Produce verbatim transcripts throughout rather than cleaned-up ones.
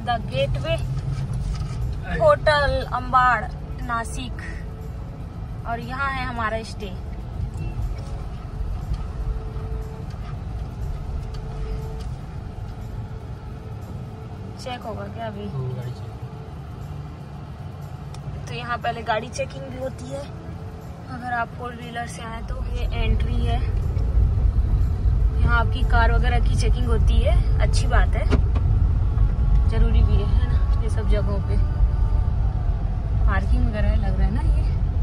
The Gateway Hotel Ambad Nashik, और यहाँ है हमारा स्टे। चेक होगा क्या अभी? गाड़ी चेक। तो यहाँ पहले गाड़ी चेकिंग भी होती है। अगर आप फोर व्हीलर से आए तो ये एंट्री है। यहाँ आपकी कार वगैरह की चेकिंग होती है, अच्छी बात है, जरूरी भी है, है ना। ये सब जगहों पे पार्किंग वगैरह लग रहा है ना ये।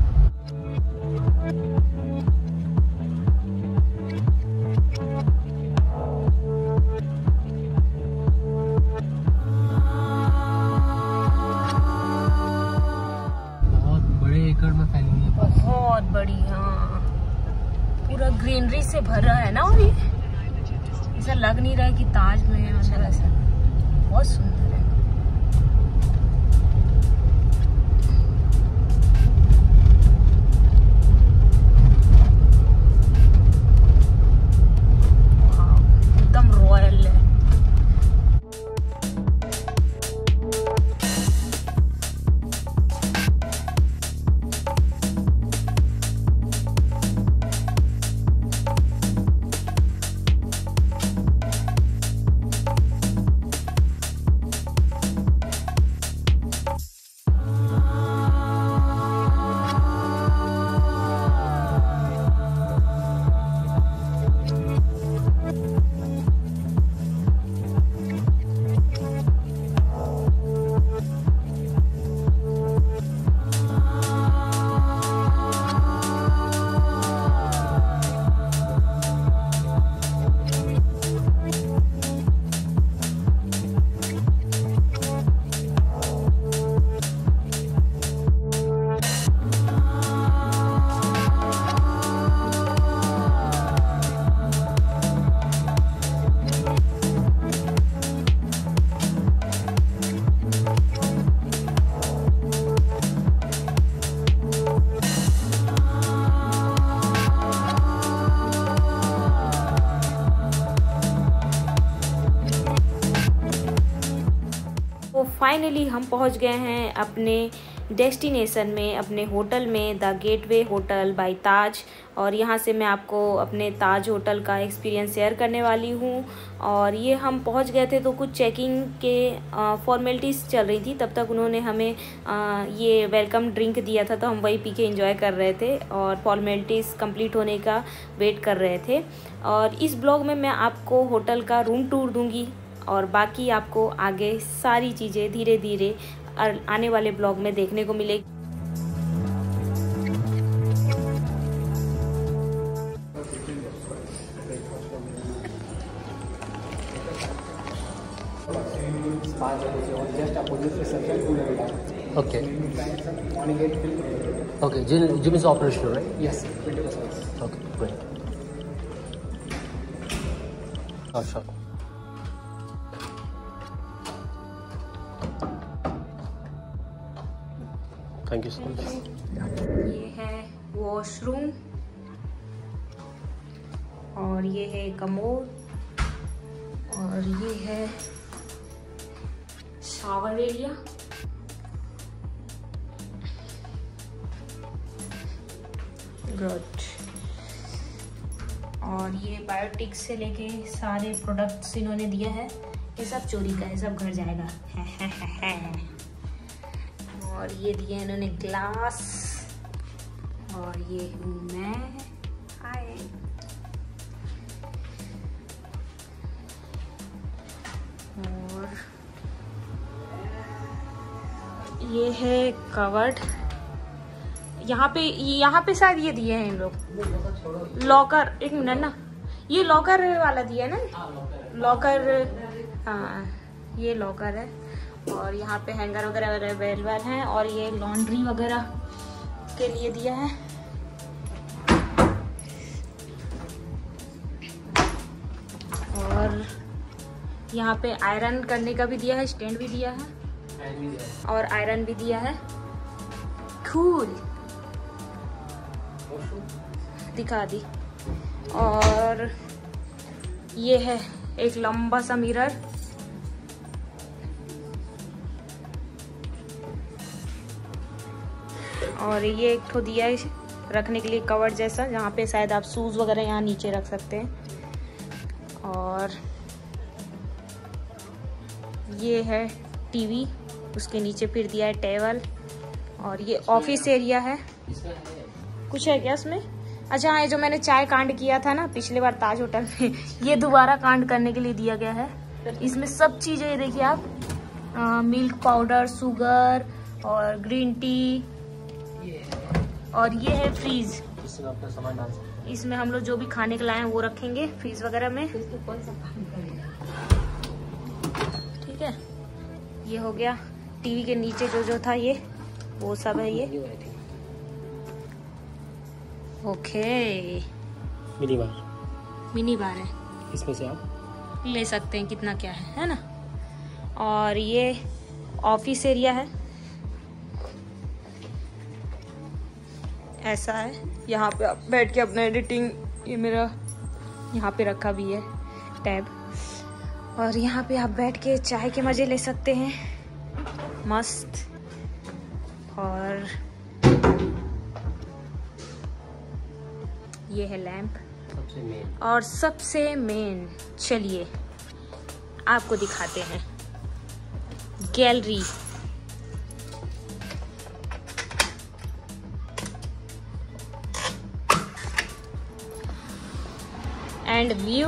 बहुत बड़े एकड़ में फैली हुई है, बहुत बड़ी, हाँ, पूरा ग्रीनरी से भर रहा है ना। और ये ऐसा लग नहीं रहा है कि ताज में है, मतलब ऐसा बहुत सुंदर है। एकदम रॉयल है। फाइनली हम पहुंच गए हैं अपने डेस्टिनेशन में, अपने होटल में, the Gateway Hotel by Taj. और यहाँ से मैं आपको अपने ताज होटल का एक्सपीरियंस शेयर करने वाली हूँ। और ये हम पहुँच गए थे तो कुछ चेकिंग के फॉर्मेलिटीज़ चल रही थी, तब तक उन्होंने हमें आ, ये वेलकम ड्रिंक दिया था, तो हम वही पी के एंजॉय कर रहे थे और फॉर्मेलिटीज़ कंप्लीट होने का वेट कर रहे थे। और इस ब्लॉग में मैं आपको होटल का रूम टूर दूँगी और बाकी आपको आगे सारी चीज़ें धीरे धीरे आने वाले ब्लॉग में देखने को मिलेगी। Okay. Okay, gym, gym is operational, right? Yes, twenty percent. Okay, great. Oh, sure. Thank you so much. ये है वॉशरूम और ये है कमोड और ये है शावर एरिया। गुड। और ये बायोटिक से लेके सारे प्रोडक्ट्स इन्होंने दिया है, ये सब चोरी का है, सब घर जाएगा। और ये दिए इन्होंने ग्लास और ये हूँ मैं। हाय। और ये है कवर्ड। यहाँ पे यहाँ पे शायद ये दिए हैं इन लोग लॉकर। एक मिनट ना, ये लॉकर वाला दिया है ना, लॉकर। हाँ, ये लॉकर है और यहाँ पे हैंगर वगैरह अवेलेबल हैं और ये लॉन्ड्री वगैरह के लिए दिया है। और यहाँ पे आयरन करने का भी दिया है, स्टैंड भी दिया है और आयरन भी दिया है। कूल, दिखा दी। और ये है एक लंबा सा मिरर और ये एक ठो दिया है रखने के लिए कवर जैसा, जहाँ पे शायद आप शूज़ वगैरह यहाँ नीचे रख सकते हैं। और ये है टीवी, उसके नीचे फिर दिया है टेबल। और ये ऑफिस एरिया है। कुछ है क्या इसमें? अच्छा हाँ, ये जो मैंने चाय कांड किया था ना पिछले बार ताज होटल में, ये दोबारा कांड करने के लिए दिया गया है। इसमें सब चीज़ें ये देखिए आप, आ, मिल्क पाउडर, शुगर और ग्रीन टी। और ये है फ्रीज, इसमें अपना सामान डाल सकते हैं। इसमें हम लोग जो भी खाने के लाए हैं वो रखेंगे फ्रीज वगैरह में। ठीक है, ये हो गया। टीवी के नीचे जो जो था ये वो सब है ये। Okay, mini bar, mini bar है, इसमें से आप ले सकते हैं कितना क्या है, है ना। और ये ऑफिस एरिया है, ऐसा है। यहाँ पे आप बैठ के अपना एडिटिंग, ये मेरा यहाँ पे रखा भी है टैब। और यहाँ पे आप बैठ के चाय के मज़े ले सकते हैं, मस्त। और ये है लैंप। सबसे मेन और सबसे मेन, चलिए आपको दिखाते हैं गैलरी। And view.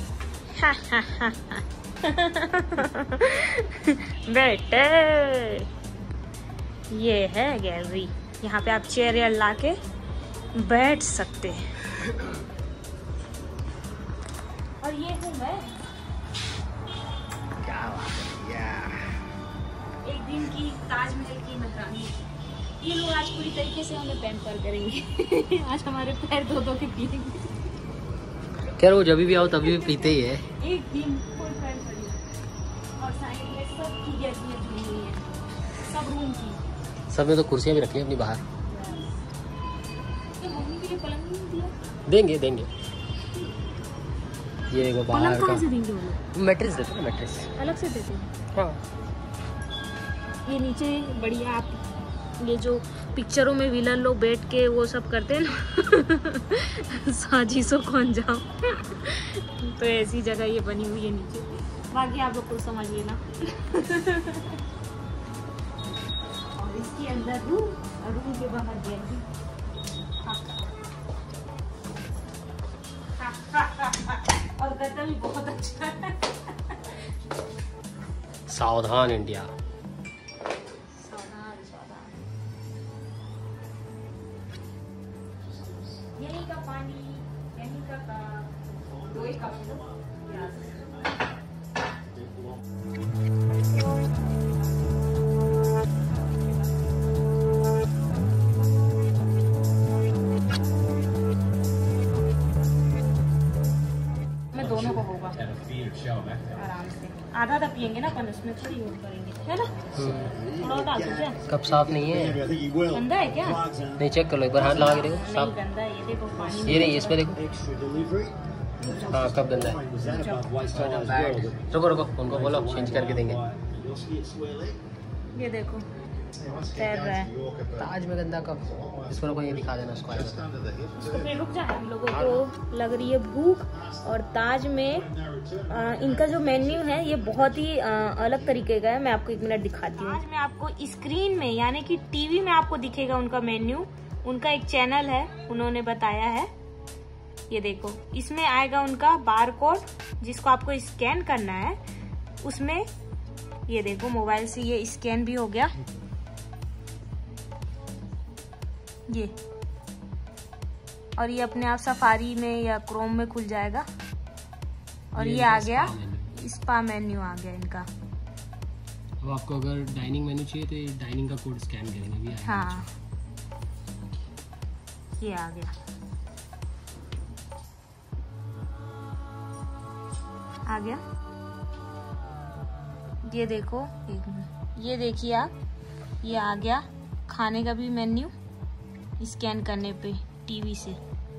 बेटे, ये है गैलरी। यहाँ पे आप चेयर या ला के बैठ सकते हैं। और ये हूँ मैं, क्या बात है यार। एक दिन की ताजमहल की नौकरानी। ये लोग आज पूरी तरीके से हमें पैम्पर करेंगे। आज हमारे पैर धो धो के पिएंगे। खैर वो जब भी आओ तभी भी पीते ही है। एक दिन फुल पैंट पड़ी और साइड में सब की गैलरियाँ जुड़ी हुई हैं, सब रूम की। सब में तो कुर्सियाँ भी रखी हैं अपनी बाहर। ये मम्मी के लिए पलंग नहीं दिया? देंगे देंगे। ये देखो बाहर पलंग का कहाँ से देंगे वो लोग? मैट्रेस देते हैं, मैट्रेस। अलग से देते हैं। हाँ, ये नीचे बढ़िया, आप ये जो पिक्चरों में विलन लोग बैठ के वो सब करते हैं ना, साजिशों को अंजाम, तो ऐसी जगह ये बनी हुई है नीचे। बाकी आप लोग को समझ लेना। और इसके अंदर रूम, और रूम के बाहर गैलरी। और गद्दा भी बहुत अच्छा है। सावधान इंडिया। यहीं का पानी, यहीं का कप, दो ही कप लो। मैं दोनों को होगा आराम से। आधा आधा पियेंगे ना अपन, उसमें थोड़ी यूज करेंगे, है ना। थोड़ा डाल दो क्या? कप साफ नहीं है। गंदा है क्या? नहीं, चेक कर लो एक बार, हाथ लगा के देखो। नहीं साफ गंदा है, ये देखो पानी। ये नहीं, इसमें देखो। हाँ, कप गंदा है। रुको रुको, उनको बोलो चेंज करके देंगे। ये देखो तैर रहा है। ताज में गंदा कप, इसको रुको, ये दिखा देना उसको। इसको फिर रुक जाए। हम लोगों को लग रही है भूख। और ताज में आ, इनका जो मेन्यू है ये बहुत ही आ, अलग तरीके का है। मैं आपको एक मिनट दिखाती हूँ। ताज में आपको स्क्रीन में, यानी कि टीवी में आपको दिखेगा उनका मेन्यू। उनका एक चैनल है, उन्होंने बताया है। ये देखो, इसमें आएगा उनका बार कोड, जिसको आपको स्कैन करना है। उसमें ये देखो, मोबाइल से ये स्कैन भी हो गया। ये और ये अपने आप सफारी में या क्रोम में खुल जाएगा। और ये आ गया स्पा मेन्यू, आ गया इनका। अब आपको अगर डाइनिंग मेन्यू चाहिए तो ये डाइनिंग का कोड स्कैन करेंगे भी। हाँ, ये आ गया, आ गया। ये देखो, एक मिनट, ये देखिए आप, ये आ गया खाने का भी मेन्यू स्कैन करने पे टीवी से।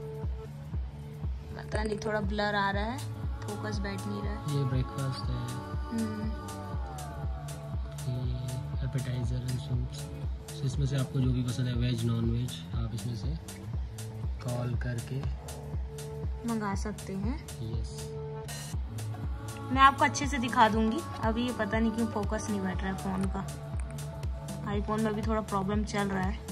पता नहीं, थोड़ा ब्लर आ रहा है, फोकस बैठ नहीं रहा है। ये ब्रेकफास्ट है, हम्म, ये एपेटाइजर एंड सूप्स। तो इसमें से आपको जो भी पसंद है, वेज नॉन वेज, आप इसमें से कॉल करके मंगा सकते हैं। यस, मैं आपको अच्छे से दिखा दूंगी। अभी ये पता नहीं क्यों फोकस नहीं बैठ रहा है फ़ोन का, आईफोन में भी थोड़ा प्रॉब्लम चल रहा है।